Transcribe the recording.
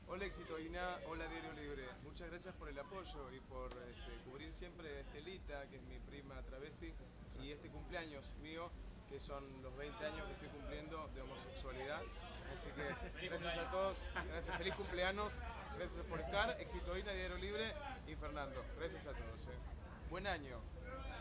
Hola Éxito Ina, hola Diario Libre. Muchas gracias por el apoyo y por cubrir siempre a Estelita, que es mi prima travesti, y este cumpleaños mío, que son los 20 años que estoy cumpliendo de homosexualidad. Así que gracias a todos, gracias, feliz cumpleaños, gracias por estar. Éxito Ina, Diario Libre y Fernando. Gracias a todos. Buen año.